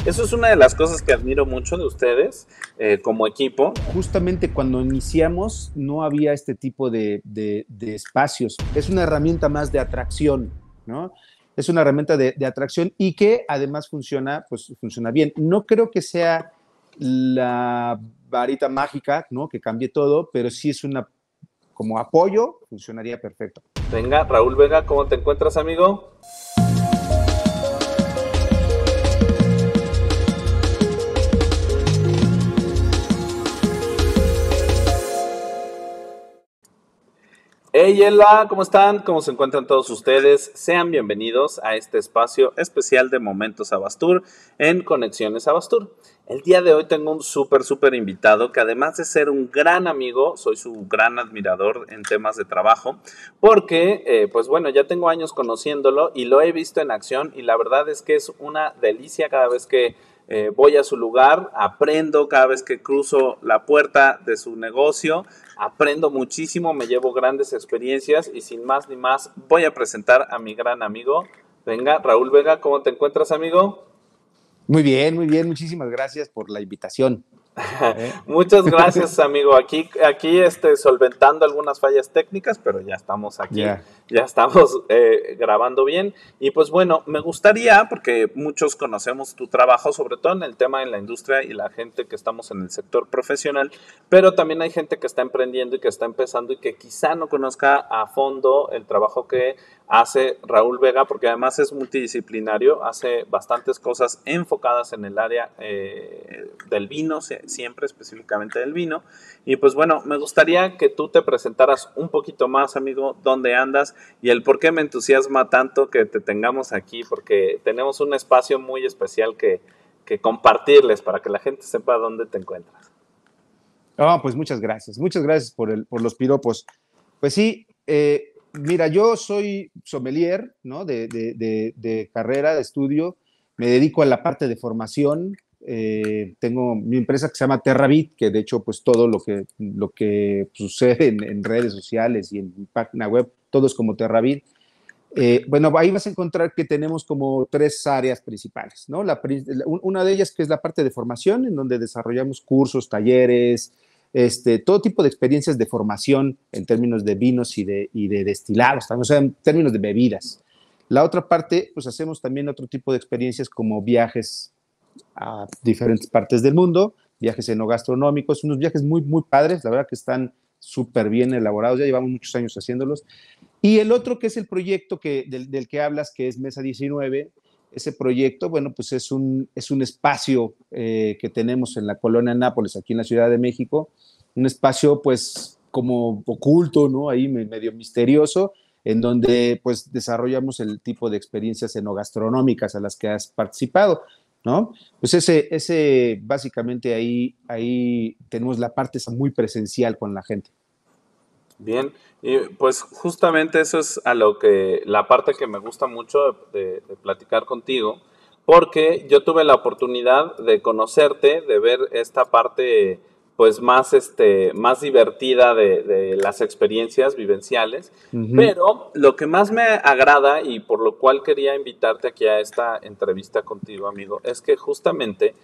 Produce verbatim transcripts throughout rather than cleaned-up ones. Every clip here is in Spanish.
Eso es una de las cosas que admiro mucho de ustedes eh, como equipo. Justamente cuando iniciamos no había este tipo de, de, de espacios. Es una herramienta más de atracción, ¿no? Es una herramienta de, de atracción y que además funciona, pues funciona bien. No creo que sea la varita mágica, ¿no? Que cambie todo, pero sí es una, como apoyo, funcionaría perfecto. Venga, Raúl Vega, ¿cómo te encuentras, amigo? Hey, Ella, ¿cómo están? ¿Cómo se encuentran todos ustedes? Sean bienvenidos a este espacio especial de Momentos Abastur en Conexiones Abastur. El día de hoy tengo un súper, súper invitado que además de ser un gran amigo, soy su gran admirador en temas de trabajo, porque, eh, pues bueno, ya tengo años conociéndolo y lo he visto en acción y la verdad es que es una delicia cada vez que eh, voy a su lugar, aprendo cada vez que cruzo la puerta de su negocio, aprendo muchísimo, me llevo grandes experiencias y sin más ni más voy a presentar a mi gran amigo. Venga, Raúl Vega, ¿cómo te encuentras, amigo? Muy bien, muy bien. Muchísimas gracias por la invitación. ¿Eh? Muchas gracias, amigo. Aquí, aquí este, solventando algunas fallas técnicas, pero ya estamos aquí, Ya. ya estamos eh, grabando bien. Y pues bueno, me gustaría, porque muchos conocemos tu trabajo, sobre todo en el tema de la industria y la gente que estamos en el sector profesional, pero también hay gente que está emprendiendo y que está empezando y que quizá no conozca a fondo el trabajo que hace Raúl Vega, porque además es multidisciplinario, hace bastantes cosas enfocadas en el área eh, del vino, siempre específicamente del vino. Y pues bueno, me gustaría que tú te presentaras un poquito más, amigo, dónde andas y el por qué me entusiasma tanto que te tengamos aquí, porque tenemos un espacio muy especial que, que compartirles para que la gente sepa dónde te encuentras. Oh, pues muchas gracias. Muchas gracias por, el, por los piropos. Pues sí, eh, mira, yo soy sommelier, ¿no? De, de, de, de, carrera, de estudio. Me dedico a la parte de formación. Eh, tengo mi empresa que se llama Terravit, que de hecho, pues todo lo que, lo que sucede en, en redes sociales y en mi página web, todo es como Terravit. Eh, bueno, ahí vas a encontrar que tenemos como tres áreas principales, ¿no? La, una de ellas que es la parte de formación, en donde desarrollamos cursos, talleres, este, todo tipo de experiencias de formación en términos de vinos y de, y de destilados, también, o sea, en términos de bebidas. La otra parte, pues hacemos también otro tipo de experiencias como viajes a diferentes partes del mundo, viajes enogastronómicos, unos viajes muy, muy padres, la verdad que están súper bien elaborados, ya llevamos muchos años haciéndolos. Y el otro que es el proyecto que, del, del que hablas, que es Mesa diecinueve, ese proyecto, bueno, pues es un, es un espacio eh, que tenemos en la colonia Nápoles, aquí en la Ciudad de México, un espacio pues como oculto, ¿no? Ahí medio misterioso, en donde pues desarrollamos el tipo de experiencias enogastronómicas a las que has participado, ¿no? Pues ese, ese básicamente ahí, ahí tenemos la parte esa muy presencial con la gente. Bien, y pues justamente eso es a lo que, la parte que me gusta mucho de, de platicar contigo, porque yo tuve la oportunidad de conocerte, de ver esta parte pues más, este, más divertida de, de las experiencias vivenciales, Uh -huh. pero lo que más me agrada y por lo cual quería invitarte aquí a esta entrevista contigo, amigo, es que justamente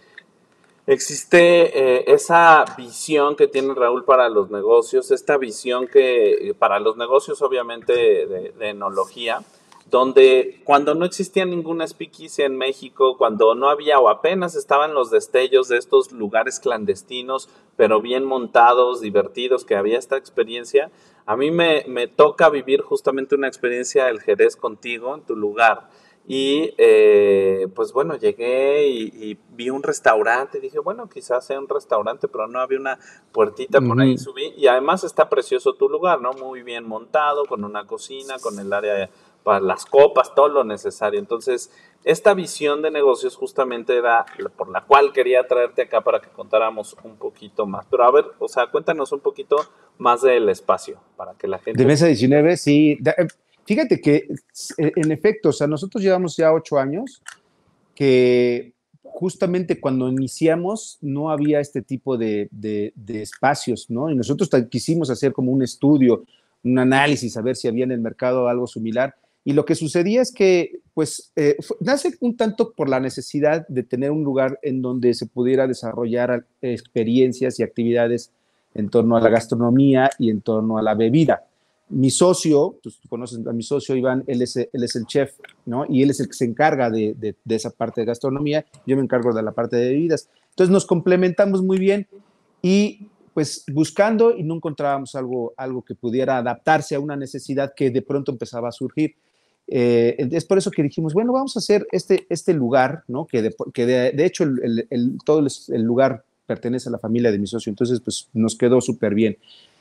existe eh, esa visión que tiene Raúl para los negocios, esta visión que para los negocios obviamente de, de enología, donde cuando no existía ninguna speakeasy en México, cuando no había o apenas estaban los destellos de estos lugares clandestinos, pero bien montados, divertidos, que había esta experiencia, a mí me, me toca vivir justamente una experiencia del Jerez contigo en tu lugar. Y eh, pues bueno, llegué y, y, vi un restaurante, dije, bueno, quizás sea un restaurante, pero no había una puertita Uh por ahí, -huh. subí y además está precioso tu lugar, ¿no? Muy bien montado, con una cocina, con el área para las copas, todo lo necesario. Entonces, esta visión de negocios justamente era por la cual quería traerte acá para que contáramos un poquito más. Pero a ver, o sea, cuéntanos un poquito más del espacio, para que la De gente... Mesa diecinueve, sí. Fíjate que, en efecto, o sea, nosotros llevamos ya ocho años que justamente cuando iniciamos no había este tipo de, de, de espacios, ¿no? Y nosotros quisimos hacer como un estudio, un análisis, a ver si había en el mercado algo similar. Y lo que sucedía es que, pues, eh, fue, nace un tanto por la necesidad de tener un lugar en donde se pudiera desarrollar experiencias y actividades en torno a la gastronomía y en torno a la bebida. Mi socio, pues, tú conoces a mi socio Iván, él es, él es el chef, ¿no? Y él es el que se encarga de, de, de esa parte de gastronomía, yo me encargo de la parte de bebidas. Entonces nos complementamos muy bien y pues buscando y no encontrábamos algo, algo que pudiera adaptarse a una necesidad que de pronto empezaba a surgir. Eh, es por eso que dijimos, bueno, vamos a hacer este, este lugar, ¿no? Que de, que de, de hecho el, el, el, todo el lugar pertenece a la familia de mi socio, entonces pues nos quedó súper bien.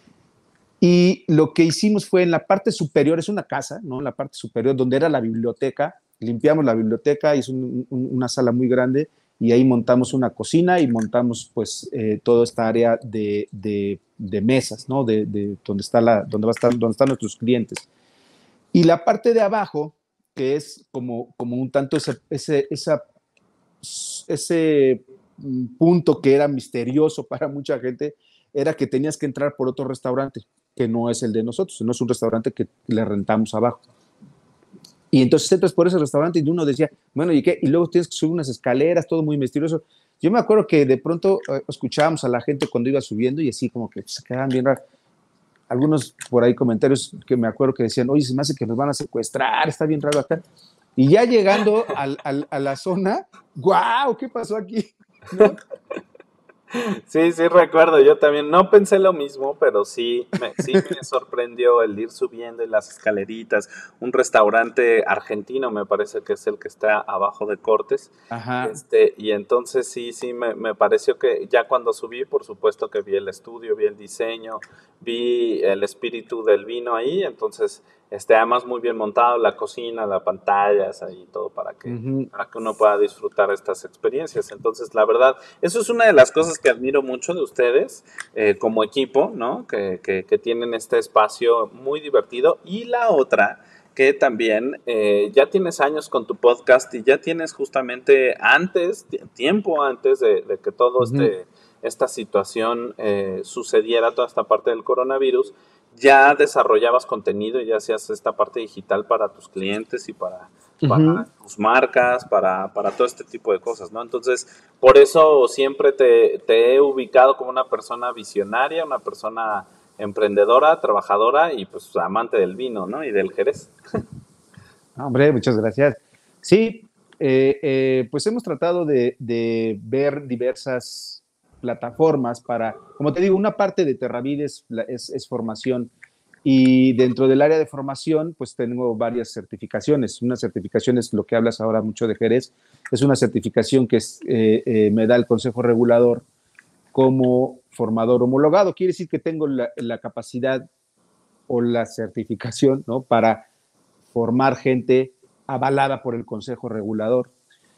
Y lo que hicimos fue en la parte superior, es una casa, ¿no? En la parte superior donde era la biblioteca, limpiamos la biblioteca, es un, un, una sala muy grande y ahí montamos una cocina y montamos pues eh, toda esta área de, de, de mesas, ¿no? De, de donde, está la, donde, va a estar, donde están nuestros clientes. Y la parte de abajo, que es como, como un tanto ese, ese, esa, ese punto que era misterioso para mucha gente, era que tenías que entrar por otro restaurante, que no es el de nosotros, no es un restaurante que le rentamos abajo. Y entonces entras por ese restaurante y uno decía, bueno, ¿y qué? Y luego tienes que subir unas escaleras, todo muy misterioso. Yo me acuerdo que de pronto eh, escuchábamos a la gente cuando iba subiendo y así como que se quedaban bien raros. Algunos por ahí comentarios que me acuerdo que decían, oye, se me hace que nos van a secuestrar, está bien raro acá. Y ya llegando al, al, a la zona, ¡guau! ¿Qué pasó aquí? ¿No? Sí, sí recuerdo, yo también no pensé lo mismo, pero sí me, sí me sorprendió el ir subiendo en las escaleritas, un restaurante argentino me parece que es el que está abajo de Cortes, Ajá. este, y entonces sí, sí me, me pareció que ya cuando subí, por supuesto que vi el estudio, vi el diseño, vi el espíritu del vino ahí, entonces este, además muy bien montado, la cocina, las pantallas, ahí todo para que, Uh-huh. para que uno pueda disfrutar estas experiencias. Entonces, la verdad, eso es una de las cosas que admiro mucho de ustedes eh, como equipo, ¿no? Que, que, que tienen este espacio muy divertido. Y la otra, que también eh, ya tienes años con tu podcast y ya tienes justamente antes, tiempo antes de, de que todo Uh-huh. este, esta situación eh, sucediera, toda esta parte del coronavirus, ya desarrollabas contenido y ya hacías esta parte digital para tus clientes y para, Uh-huh. para tus marcas, para, para todo este tipo de cosas, ¿no? Entonces, por eso siempre te, te he ubicado como una persona visionaria, una persona emprendedora, trabajadora y pues amante del vino, ¿no? Y del Jerez. Hombre, muchas gracias. Sí, eh, eh, pues hemos tratado de, de ver diversas plataformas para, como te digo, una parte de Terravides es, es formación y dentro del área de formación pues tengo varias certificaciones. Una certificación es lo que hablas ahora mucho de Jerez, es una certificación que es, eh, eh, me da el Consejo Regulador como formador homologado. Quiere decir que tengo la, la capacidad o la certificación, ¿no? Para formar gente avalada por el Consejo Regulador.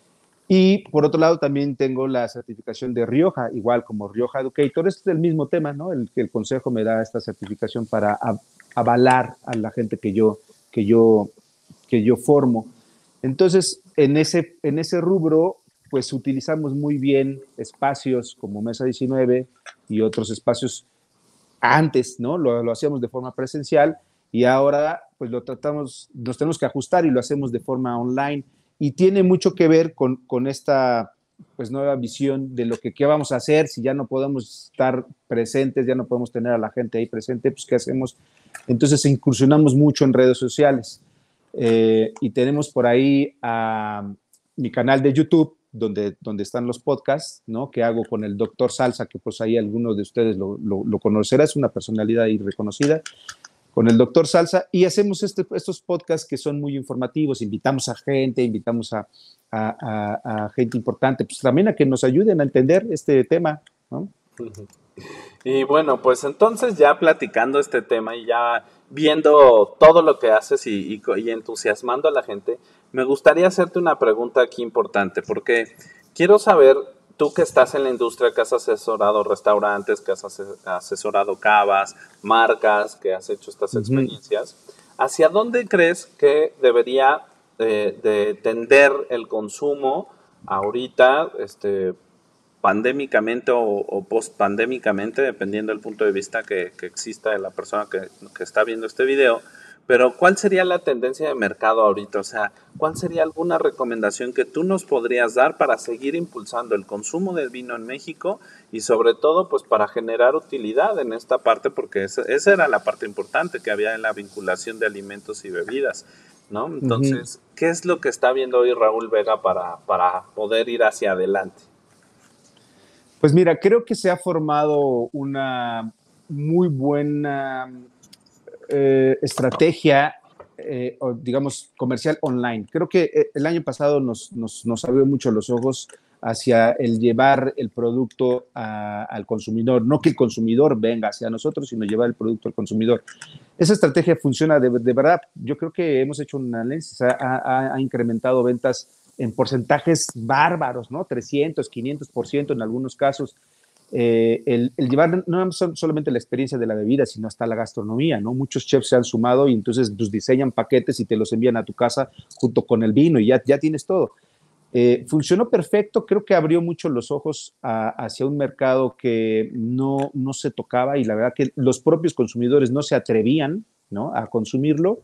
Y por otro lado también tengo la certificación de Rioja, igual como Rioja Educator, es el mismo tema, ¿no? El, el Consejo me da esta certificación para a, avalar a la gente que yo, que yo, que yo formo. Entonces, en ese, en ese rubro, pues utilizamos muy bien espacios como Mesa diecinueve y otros espacios antes, ¿no? Lo, lo hacíamos de forma presencial y ahora pues lo tratamos, nos tenemos que ajustar y lo hacemos de forma online y tiene mucho que ver con, con esta pues nueva visión de lo que qué vamos a hacer si ya no podemos estar presentes, ya no podemos tener a la gente ahí presente, pues qué hacemos. Entonces incursionamos mucho en redes sociales eh, y tenemos por ahí a mi canal de YouTube donde, donde están los podcasts, ¿no? Que hago con el doctor Salsa, que pues ahí algunos de ustedes lo, lo, lo conocerá, es una personalidad ahí reconocida, con el doctor Salsa, y hacemos este, estos podcasts que son muy informativos, invitamos a gente, invitamos a, a, a, a gente importante, pues también a que nos ayuden a entender este tema, ¿no? Y bueno, pues entonces ya platicando este tema y ya viendo todo lo que haces y, y, y entusiasmando a la gente, me gustaría hacerte una pregunta aquí importante, porque quiero saber, tú que estás en la industria, que has asesorado restaurantes, que has asesorado cavas, marcas, que has hecho estas Uh-huh. experiencias, ¿hacia dónde crees que debería eh, de tender el consumo ahorita, este, pandémicamente o, o post-pandémicamente, dependiendo del punto de vista que, que exista de la persona que, que está viendo este video? pero ¿cuál sería la tendencia de mercado ahorita? O sea, ¿cuál sería alguna recomendación que tú nos podrías dar para seguir impulsando el consumo del vino en México y sobre todo pues para generar utilidad en esta parte? Porque esa, esa era la parte importante que había en la vinculación de alimentos y bebidas, ¿no? Ujú. Entonces, ¿qué es lo que está viendo hoy Raúl Vega para, para poder ir hacia adelante? Pues mira, creo que se ha formado una muy buena eh, estrategia, eh, o, digamos, comercial online. Creo que eh, el año pasado nos, nos, nos abrió mucho los ojos hacia el llevar el producto a, al consumidor, no que el consumidor venga hacia nosotros, sino llevar el producto al consumidor. Esa estrategia funciona de, de verdad. Yo creo que hemos hecho un análisis, ha, ha, ha incrementado ventas en porcentajes bárbaros, ¿no? trescientos, quinientos por ciento en algunos casos. Eh, el, el, llevar no solamente la experiencia de la bebida, sino hasta la gastronomía, ¿no? Muchos chefs se han sumado y entonces pues, diseñan paquetes y te los envían a tu casa junto con el vino y ya, ya tienes todo. Eh, funcionó perfecto, creo que abrió mucho los ojos a, hacia un mercado que no, no se tocaba y la verdad que los propios consumidores no se atrevían, ¿no?, a consumirlo.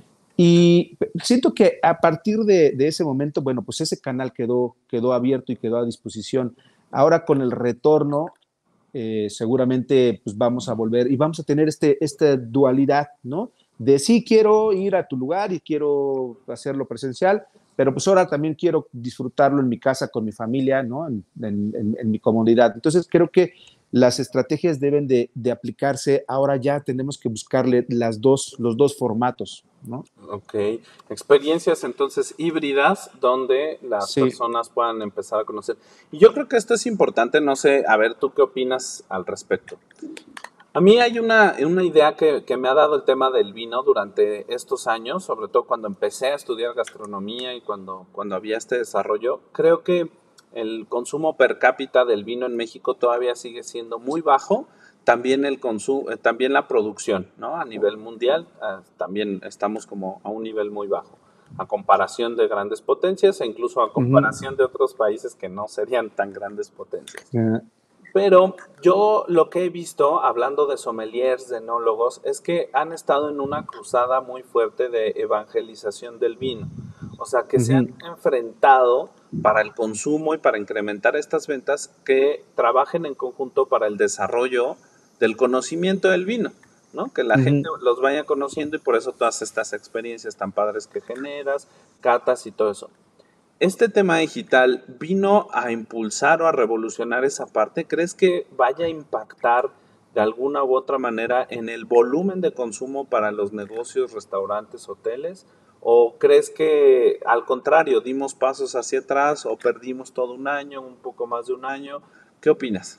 Y siento que a partir de, de, ese momento, bueno, pues ese canal quedó, quedó abierto y quedó a disposición. Ahora con el retorno, eh, seguramente pues vamos a volver y vamos a tener este, esta dualidad, ¿no? De sí quiero ir a tu lugar y quiero hacerlo presencial, pero pues ahora también quiero disfrutarlo en mi casa con mi familia, ¿no? En, en, en, en mi comunidad. Entonces creo que las estrategias deben de, de aplicarse. Ahora ya tenemos que buscarle las dos, los dos formatos, ¿no? Ok, experiencias entonces híbridas donde las Sí. personas puedan empezar a conocer. Y yo creo que esto es importante, no sé, a ver, ¿tú qué opinas al respecto? A mí hay una, una idea que, que me ha dado el tema del vino durante estos años, sobre todo cuando empecé a estudiar gastronomía y cuando, cuando había este desarrollo. Creo que el consumo per cápita del vino en México todavía sigue siendo muy bajo. También el consumo, eh, también la producción, ¿no? A nivel mundial, eh, también estamos como a un nivel muy bajo, a comparación de grandes potencias e incluso a Uh-huh. comparación de otros países que no serían tan grandes potencias. Uh, Pero yo lo que he visto, hablando de sommeliers, de enólogos, es que han estado en una cruzada muy fuerte de evangelización del vino. O sea, que se han uh-huh. enfrentado para el consumo y para incrementar estas ventas, que trabajen en conjunto para el desarrollo del conocimiento del vino, ¿no? Que la Uh-huh. gente los vaya conociendo y por eso todas estas experiencias tan padres que generas, catas y todo eso. ¿Este tema digital vino a impulsar o a revolucionar esa parte? ¿Crees que vaya a impactar de alguna u otra manera en el volumen de consumo para los negocios, restaurantes, hoteles? ¿O crees que al contrario, dimos pasos hacia atrás o perdimos todo un año, un poco más de un año? ¿Qué opinas?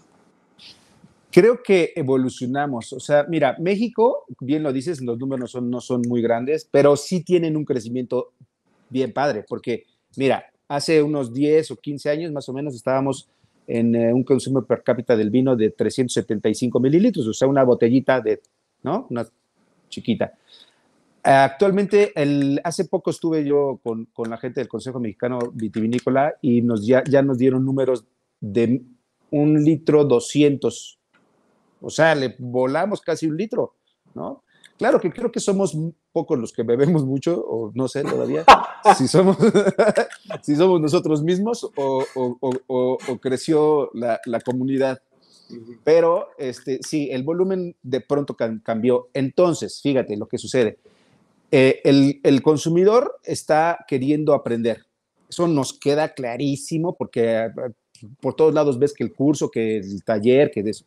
Creo que evolucionamos. O sea, mira, México, bien lo dices, los números son, no son muy grandes, pero sí tienen un crecimiento bien padre, porque mira, hace unos diez o quince años más o menos estábamos en eh, un consumo per cápita del vino de trescientos setenta y cinco mililitros, o sea, una botellita de, ¿no? Una chiquita. Actualmente, el, hace poco estuve yo con, con, la gente del Consejo Mexicano Vitivinícola y nos, ya, ya nos dieron números de un litro doscientos. O sea, le volamos casi un litro, ¿no? Claro que creo que somos pocos los que bebemos mucho, o no sé todavía si somos, si somos nosotros mismos o, o, o, o creció la, la, comunidad. Pero este, sí, el volumen de pronto cambió. Entonces, fíjate lo que sucede. Eh, el, el consumidor está queriendo aprender. Eso nos queda clarísimo porque por todos lados ves que el curso, que el taller, que de eso.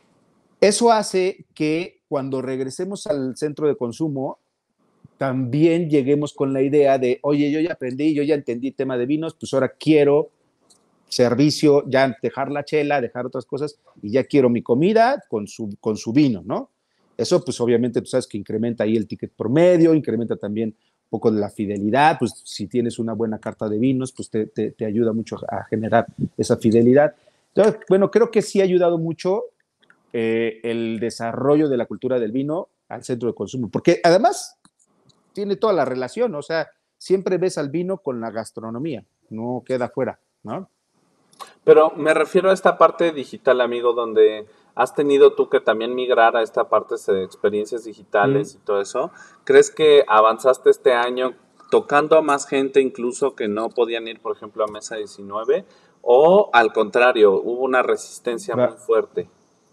Eso hace que cuando regresemos al centro de consumo, también lleguemos con la idea de, oye, yo ya aprendí, yo ya entendí el tema de vinos, pues ahora quiero servicio, ya dejar la chela, dejar otras cosas, y ya quiero mi comida con su, con su vino, ¿no? Eso, pues obviamente, tú sabes que incrementa ahí el ticket promedio, incrementa también un poco de la fidelidad, pues si tienes una buena carta de vinos, pues te, te, te ayuda mucho a generar esa fidelidad. Entonces, bueno, creo que sí ha ayudado mucho eh, el desarrollo de la cultura del vino al centro de consumo, porque además tiene toda la relación, o sea, siempre ves al vino con la gastronomía, no queda fuera, ¿no? Pero me refiero a esta parte digital, amigo, donde has tenido tú que también migrar a esta parte de experiencias digitales Mm. y todo eso. ¿Crees que avanzaste este año tocando a más gente incluso que no podían ir, por ejemplo, a Mesa diecinueve? ¿O al contrario, hubo una resistencia muy Va- fuerte?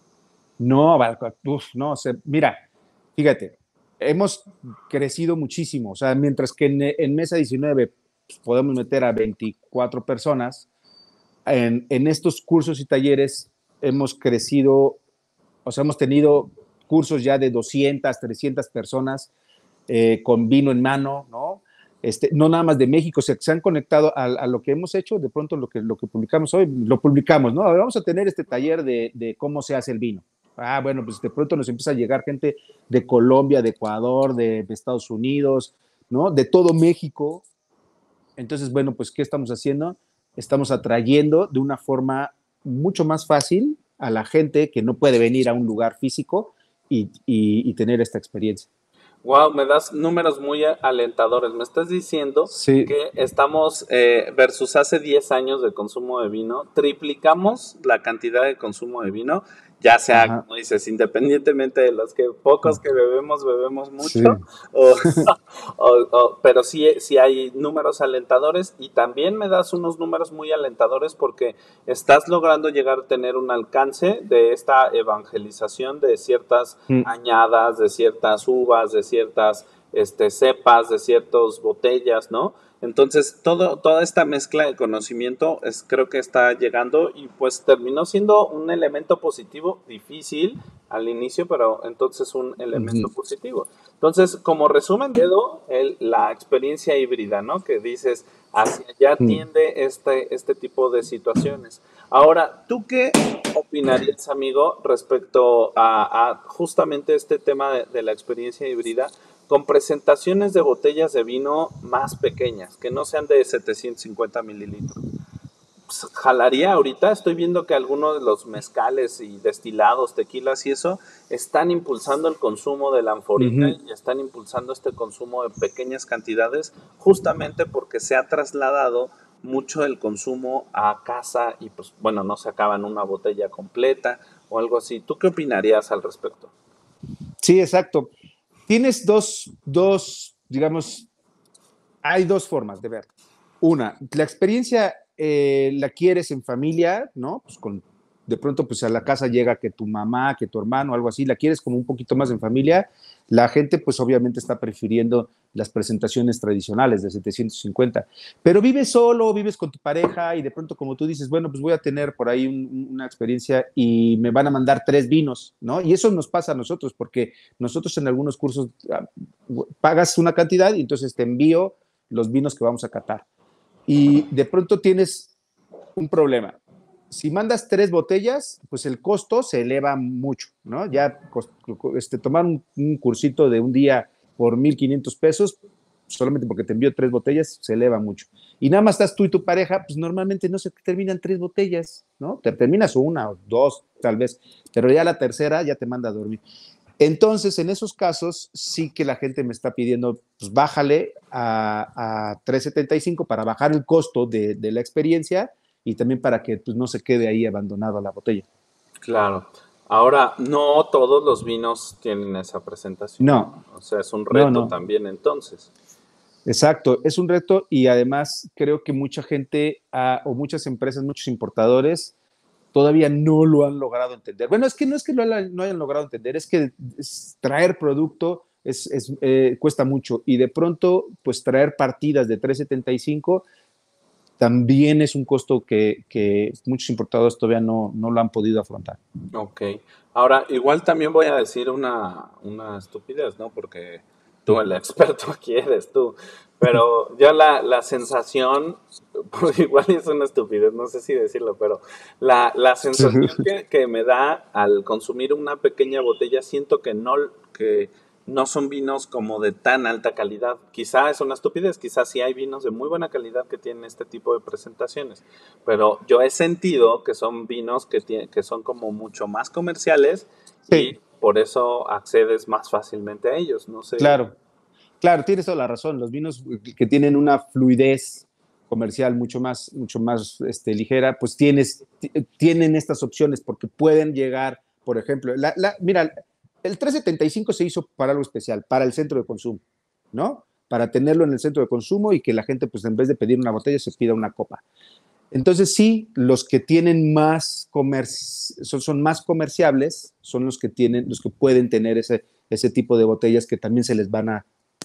No, va- uf, no, se- mira, fíjate, hemos crecido muchísimo. O sea, mientras que en, en Mesa diecinueve pues, podemos meter a veinticuatro personas, en, en estos cursos y talleres hemos crecido, o sea, hemos tenido cursos ya de doscientas, trescientas personas eh, con vino en mano, ¿no? Este, no nada más de México, se, se han conectado a, a, lo que hemos hecho, de pronto lo que, lo que publicamos hoy, lo publicamos, ¿no? A ver, vamos a tener este taller de, de cómo se hace el vino. Ah, bueno, pues de pronto nos empieza a llegar gente de Colombia, de Ecuador, de, de Estados Unidos, ¿no? De todo México. Entonces, bueno, pues, ¿qué estamos haciendo? Estamos atrayendo de una forma mucho más fácil a la gente que no puede venir a un lugar físico y, y, y tener esta experiencia. Wow, me das números muy a- alentadores. Me estás diciendo Sí, que estamos, eh, versus hace diez años de consumo de vino, triplicamos la cantidad de consumo de vino, ya sea, ajá, como dices, independientemente de los que pocos que bebemos, bebemos sí. mucho, o, o- o- pero sí, sí hay números alentadores y también me das unos números muy alentadores porque estás logrando llegar a tener un alcance de esta evangelización de ciertas Mm, añadas, de ciertas uvas, de ciertas este, cepas, de ciertas botellas, ¿no? Entonces, todo, toda esta mezcla de conocimiento es, creo que está llegando y pues terminó siendo un elemento positivo, difícil al inicio, pero entonces un elemento ujú, positivo. Entonces, como resumen, dedo, el, la experiencia híbrida, ¿no? Que dices, hacia allá mm. tiende este, este tipo de situaciones. Ahora, ¿tú qué opinarías, amigo, respecto a, a justamente este tema de, de la experiencia híbrida con presentaciones de botellas de vino más pequeñas, que no sean de setecientos cincuenta mililitros? Pues, jalaría ahorita, estoy viendo que algunos de los mezcales y destilados, tequilas y eso, están impulsando el consumo de la anforita Ujú. y están impulsando este consumo de pequeñas cantidades, justamente porque se ha trasladado mucho el consumo a casa y pues bueno, no se acaba en una botella completa o algo así. ¿Tú qué opinarías al respecto? Sí, exacto. Tienes dos, dos, digamos, hay dos formas de verlo. Una, la experiencia eh, la quieres en familia, ¿no? Pues con, de pronto, pues a la casa llega que tu mamá, que tu hermano, algo así, la quieres como un poquito más en familia. La gente, pues obviamente está prefiriendo las presentaciones tradicionales de setecientos cincuenta. Pero vives solo, vives con tu pareja y de pronto, como tú dices, bueno, pues voy a tener por ahí un, una experiencia y me van a mandar tres vinos, ¿no? Y eso nos pasa a nosotros, porque nosotros en algunos cursos ah, pagas una cantidad y entonces te envío los vinos que vamos a catar. Y de pronto tienes un problema. Si mandas tres botellas, pues el costo se eleva mucho, ¿no? Ya este, tomar un, un cursito de un día por mil quinientos pesos, solamente porque te envío tres botellas, se eleva mucho. Y nada más estás tú y tu pareja, pues normalmente no se terminan tres botellas, ¿no? Te terminas una o dos, tal vez, pero ya la tercera ya te manda a dormir. Entonces, en esos casos, sí que la gente me está pidiendo, pues bájale a, a tres setenta y cinco para bajar el costo de, de la experiencia y también para que pues, no se quede ahí abandonada la botella. Claro. Ahora, no todos los vinos tienen esa presentación, No, ¿no? O sea, es un no, reto no. también entonces. Exacto, es un reto y además creo que mucha gente uh, o muchas empresas, muchos importadores todavía no lo han logrado entender. Bueno, es que no es que lo hayan, no hayan logrado entender, es que es, traer producto es, es, eh, cuesta mucho y de pronto, pues traer partidas de tres setenta y cinco también es un costo que, que muchos importadores todavía no, no lo han podido afrontar. Ok. Ahora, igual también voy a decir una, una estupidez, ¿no? Porque tú, el experto aquí eres tú. Pero yo la, la sensación, pues igual es una estupidez, no sé si decirlo, pero la, la sensación que, que me da al consumir una pequeña botella, siento que no, que no son vinos como de tan alta calidad. Quizá es una estupidez, quizá sí hay vinos de muy buena calidad que tienen este tipo de presentaciones, pero yo he sentido que son vinos que, tiene, que son como mucho más comerciales y Sí, por eso accedes más fácilmente a ellos, no sé. claro, claro, tienes toda la razón. Los vinos que tienen una fluidez comercial mucho más, mucho más este, ligera, pues tienes, tienen estas opciones porque pueden llegar por ejemplo. La, la, mira, el tres setenta y cinco se hizo para algo especial, para el centro de consumo, ¿no? Para tenerlo en el centro de consumo y que la gente, pues en vez de pedir una botella, se pida una copa. Entonces, sí, los que tienen más comerci son, son más comerciables, son los que tienen, los que pueden tener ese, ese tipo de botellas que también se les van a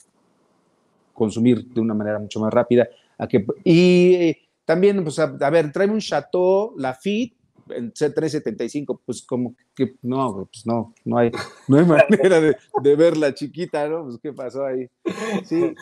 consumir de una manera mucho más rápida. A que, y eh, también, pues, a, a ver, tráeme un Chateau Lafite en C tres setenta y cinco, pues como que no, pues no, no hay, no hay manera de, de verla chiquita, ¿no? Pues, ¿qué pasó ahí? Sí,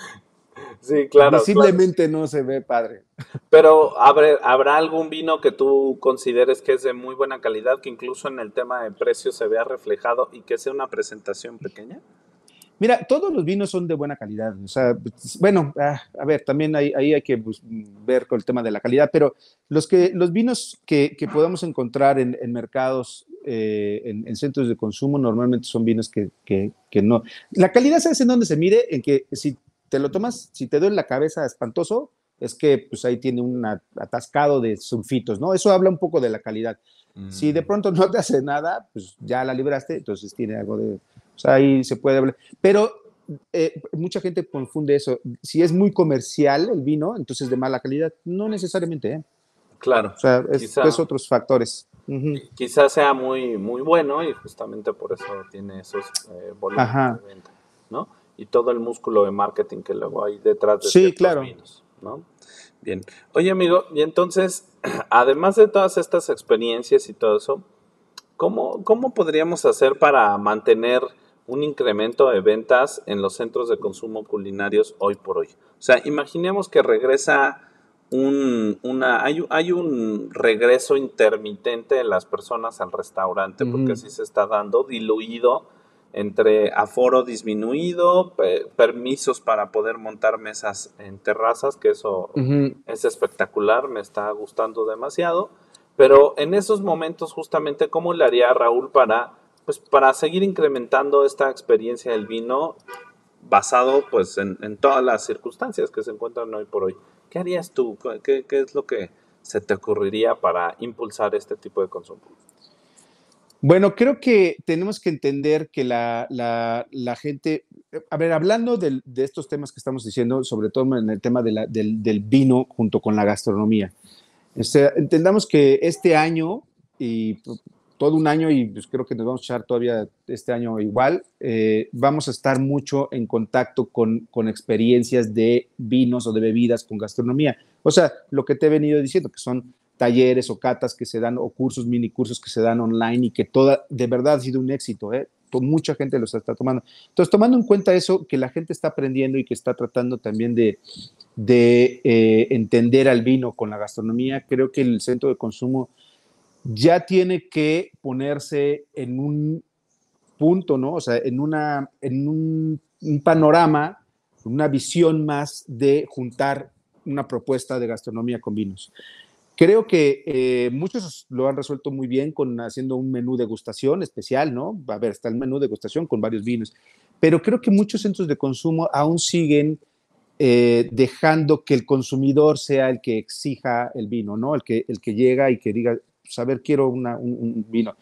sí, claro, visiblemente claro. no se ve padre. Pero ¿habrá, ¿habrá algún vino que tú consideres que es de muy buena calidad, que incluso en el tema de precio se vea reflejado y que sea una presentación pequeña? Mira, todos los vinos son de buena calidad. O sea, bueno, ah, a ver, también ahí, ahí hay que pues, ver con el tema de la calidad, pero los, que, los vinos que, que podamos encontrar en, en mercados, eh, en, en centros de consumo, normalmente son vinos que, que, que no. La calidad, ¿sabes en dónde se mide? En que si te lo tomas, si te duele la cabeza espantoso, es que pues ahí tiene un atascado de sulfitos, ¿no? Eso habla un poco de la calidad. Si de pronto no te hace nada, pues ya la libraste, entonces tiene algo de... O sea, ahí se puede hablar. Pero eh, mucha gente confunde eso. Si es muy comercial el vino, entonces de mala calidad. No necesariamente, ¿eh? Claro, O sea, es, es quizá, otros factores. Uh-huh. quizá sea muy, muy bueno y justamente por eso tiene esos eh, volúmenes de Ajá. venta, ¿no? Y todo el músculo de marketing que luego hay detrás de Sí, ciertos claro. vinos, ¿no? Bien. Oye, amigo, y entonces, además de todas estas experiencias y todo eso, ¿cómo, cómo podríamos hacer para mantener un incremento de ventas en los centros de consumo culinarios hoy por hoy? O sea, imaginemos que regresa un, una, hay, hay un regreso intermitente de las personas al restaurante, porque Uh-huh. así se está dando, diluido entre aforo disminuido, pe- permisos para poder montar mesas en terrazas, que eso Uh-huh. es espectacular, me está gustando demasiado. Pero en esos momentos, justamente, ¿cómo le haría Raúl para, pues, para seguir incrementando esta experiencia del vino basado pues, en, en todas las circunstancias que se encuentran hoy por hoy? ¿Qué harías tú? ¿Qué, qué es lo que se te ocurriría para impulsar este tipo de consumo? Bueno, creo que tenemos que entender que la, la, la gente, a ver, hablando del, de estos temas que estamos diciendo, sobre todo en el tema de la, del, del vino junto con la gastronomía, o sea, entendamos que este año y todo un año, y pues creo que nos vamos a echar todavía este año igual, eh, vamos a estar mucho en contacto con, con experiencias de vinos o de bebidas con gastronomía. O sea, lo que te he venido diciendo, que son talleres o catas que se dan, o cursos, mini cursos que se dan online y que toda, de verdad ha sido un éxito, ¿eh? Mucha gente los está tomando. Entonces, tomando en cuenta eso, que la gente está aprendiendo y que está tratando también de, de eh, entender al vino con la gastronomía, creo que el centro de consumo ya tiene que ponerse en un punto, ¿no? O sea, en, una, en un, un panorama, una visión más de juntar una propuesta de gastronomía con vinos. Creo que eh, muchos lo han resuelto muy bien con haciendo un menú degustación especial, ¿no? A ver, está el menú degustación con varios vinos, pero creo que muchos centros de consumo aún siguen eh, dejando que el consumidor sea el que exija el vino, ¿no? El que, el que llega y que diga, pues, a ver, quiero una, un, un, vino.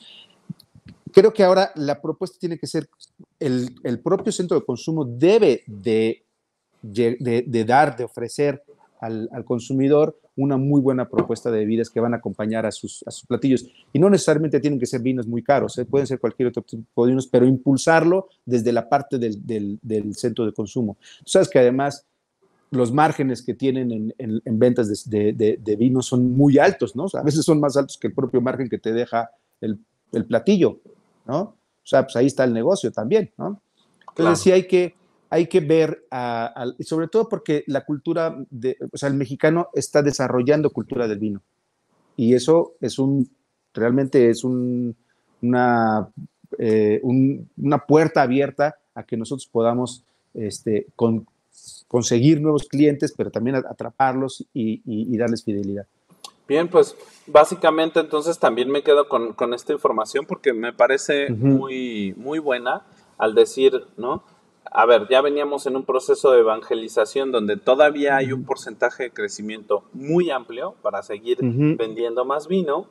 Creo que ahora la propuesta tiene que ser, el, el propio centro de consumo debe de, de, de dar, de ofrecer al, al, consumidor una muy buena propuesta de bebidas que van a acompañar a sus, a sus platillos. Y no necesariamente tienen que ser vinos muy caros, ¿eh? Pueden ser cualquier otro tipo de vinos, pero impulsarlo desde la parte del, del, del centro de consumo. Tú sabes que además los márgenes que tienen en, en, en ventas de, de, de, de vinos son muy altos, ¿no? O sea, a veces son más altos que el propio margen que te deja el, el platillo, ¿no? O sea, pues ahí está el negocio también, ¿no? Entonces Claro. sí hay que, hay que ver, a, a, y sobre todo porque la cultura, de, o sea, el mexicano está desarrollando cultura del vino. Y eso es un, realmente es un, una, eh, un, una puerta abierta a que nosotros podamos este, con, conseguir nuevos clientes, pero también atraparlos y, y, y darles fidelidad. Bien, pues básicamente entonces también me quedo con, con esta información porque me parece Uh-huh. muy, muy buena al decir, ¿no? A ver, ya veníamos en un proceso de evangelización donde todavía hay un Uh-huh. porcentaje de crecimiento muy amplio para seguir Uh-huh. vendiendo más vino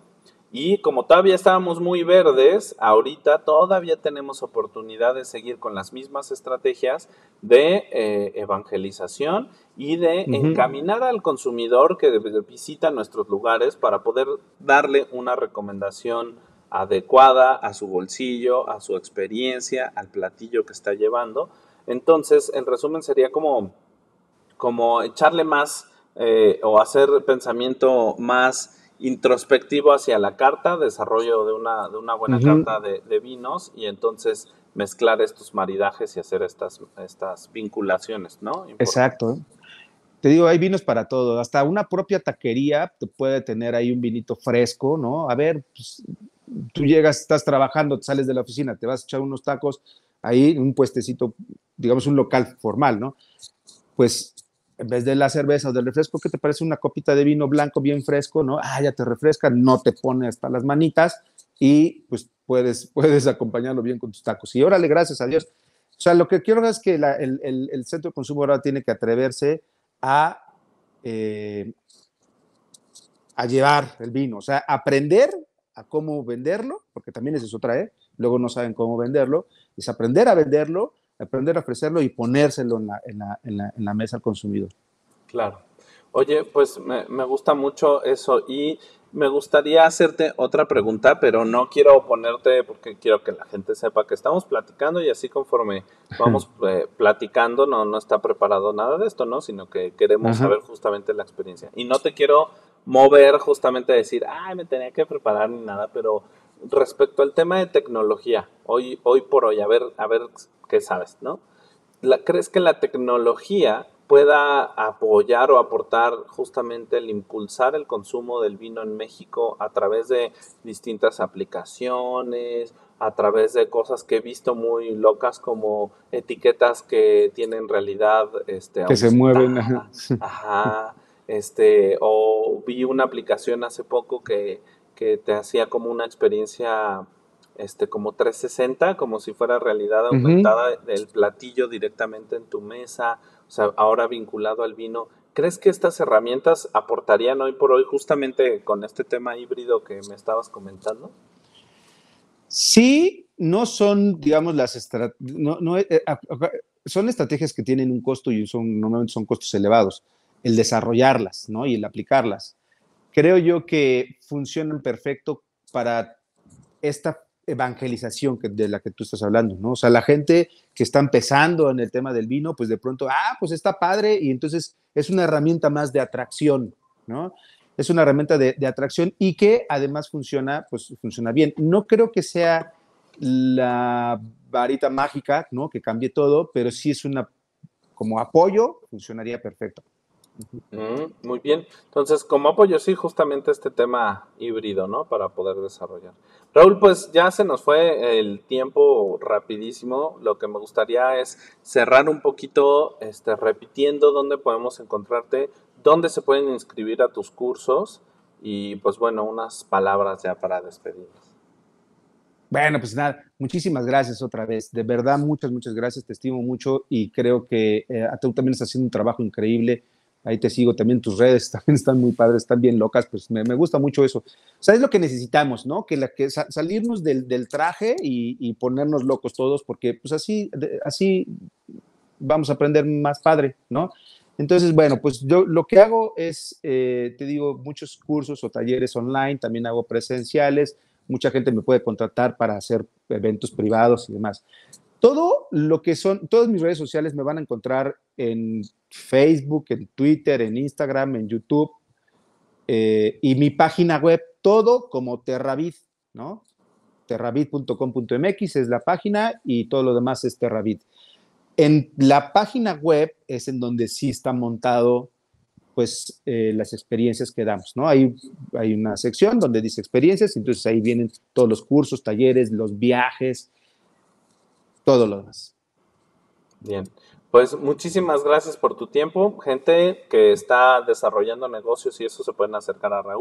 Y como todavía estábamos muy verdes, ahorita todavía tenemos oportunidad de seguir con las mismas estrategias de eh, evangelización y de Ujú. encaminar al consumidor que visita nuestros lugares para poder darle una recomendación adecuada a su bolsillo, a su experiencia, al platillo que está llevando. Entonces, el resumen sería como, como echarle más eh, o hacer pensamiento más introspectivo hacia la carta, desarrollo de una, de una buena Ujú. carta de, de vinos y entonces mezclar estos maridajes y hacer estas, estas vinculaciones, ¿no? Exacto. Importantes. ¿Eh? Te digo, hay vinos para todo. Hasta una propia taquería te puede tener ahí un vinito fresco, ¿no? A ver, pues, tú llegas, estás trabajando, te sales de la oficina, te vas a echar unos tacos ahí en un puestecito, digamos un local formal, ¿no? Pues en vez de la cerveza o del refresco, ¿qué te parece una copita de vino blanco bien fresco, ¿no? Ah, ya te refresca, no te pone hasta las manitas y pues puedes, puedes acompañarlo bien con tus tacos. Y órale, gracias a Dios. O sea, lo que quiero es que la, el, el, el, centro de consumo ahora tiene que atreverse a, eh, a llevar el vino, o sea, aprender a cómo venderlo, porque también esa es otra, ¿eh? Luego no saben cómo venderlo, es aprender a venderlo, aprender a ofrecerlo y ponérselo en la, en la, en la, en la mesa al consumidor. Claro. Oye, pues me, me gusta mucho eso y me gustaría hacerte otra pregunta, pero no quiero ponerte porque quiero que la gente sepa que estamos platicando y así conforme vamos eh, platicando, no, no está preparado nada de esto, ¿no? Sino que queremos Ajá. saber justamente la experiencia. Y no te quiero mover justamente a decir, ay, me tenía que preparar ni nada, pero respecto al tema de tecnología, hoy, hoy por hoy, a ver, a ver qué sabes, ¿no? La, ¿crees que la tecnología pueda apoyar o aportar justamente el impulsar el consumo del vino en México a través de distintas aplicaciones, a través de cosas que he visto muy locas como etiquetas que tienen realidad este, Que se mueven? Ajá. aumentada, ajá, este, o vi una aplicación hace poco que, que te hacía como una experiencia este, como trescientos sesenta, como si fuera realidad Ujú. aumentada del platillo directamente en tu mesa, o sea, ahora vinculado al vino. ¿Crees que estas herramientas aportarían hoy por hoy justamente con este tema híbrido que me estabas comentando? Sí, no son, digamos, las estra- no, no, eh, eh, son estrategias que tienen un costo y son, normalmente son costos elevados, el desarrollarlas, ¿no? Y el aplicarlas. Creo yo que funcionan perfecto para esta evangelización que, de la que tú estás hablando, ¿no? O sea, la gente que está empezando en el tema del vino, pues de pronto, ah, pues está padre, y entonces es una herramienta más de atracción, ¿no? Es una herramienta de, de atracción y que además funciona, pues funciona bien. No creo que sea la varita mágica, ¿no? Que cambie todo, pero sí es una, como apoyo, funcionaría perfecto. Mm, muy bien. Entonces, como apoyo, sí, justamente este tema híbrido, ¿no? Para poder desarrollar. Raúl, pues ya se nos fue el tiempo rapidísimo. Lo que me gustaría es cerrar un poquito, este, repitiendo dónde podemos encontrarte, dónde se pueden inscribir a tus cursos y, pues bueno, unas palabras ya para despedirnos. Bueno, pues nada, muchísimas gracias otra vez. De verdad, muchas, muchas gracias. Te estimo mucho y creo que eh, tú también estás haciendo un trabajo increíble. Ahí te sigo también, tus redes también están muy padres, están bien locas. Pues me, me gusta mucho eso. O sea, es lo que necesitamos, ¿no? Que, la, que sa salirnos del, del traje y, y, ponernos locos todos, porque pues así, de, así vamos a aprender más padre, ¿no? Entonces, bueno, pues yo lo que hago es, eh, te digo, muchos cursos o talleres online, también hago presenciales, mucha gente me puede contratar para hacer eventos privados y demás. Todo lo que son, todas mis redes sociales me van a encontrar en Facebook, en Twitter, en Instagram, en YouTube, eh, y mi página web, todo como Terravid, ¿no? terravid punto com punto m x es la página y todo lo demás es Terravid. En la página web es en donde sí está montado pues eh, las experiencias que damos, ¿no? Hay, hay una sección donde dice experiencias, entonces ahí vienen todos los cursos, talleres, los viajes, todo lo demás. Bien, pues muchísimas gracias por tu tiempo. Gente que está desarrollando negocios y eso se pueden acercar a Raúl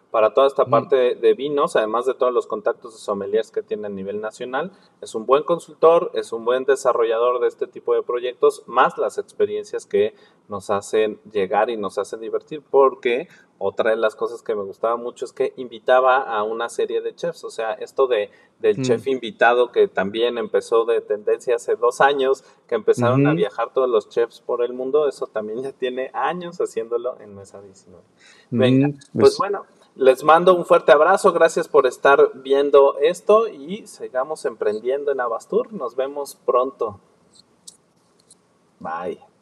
para toda esta Mm. parte de, de vinos, además de todos los contactos de sommeliers que tiene a nivel nacional. Es un buen consultor, es un buen desarrollador de este tipo de proyectos, más las experiencias que nos hacen llegar y nos hacen divertir, porque otra de las cosas que me gustaba mucho es que invitaba a una serie de chefs, o sea, esto de del Mm. chef invitado que también empezó de tendencia hace dos años, que empezaron a Ujú. viajar todos los chefs por el mundo, eso también ya tiene años haciéndolo en Mesa diecinueve. Venga, Ujú. pues Pues, bueno, les mando un fuerte abrazo, gracias por estar viendo esto y sigamos emprendiendo en Abastur, nos vemos pronto. Bye.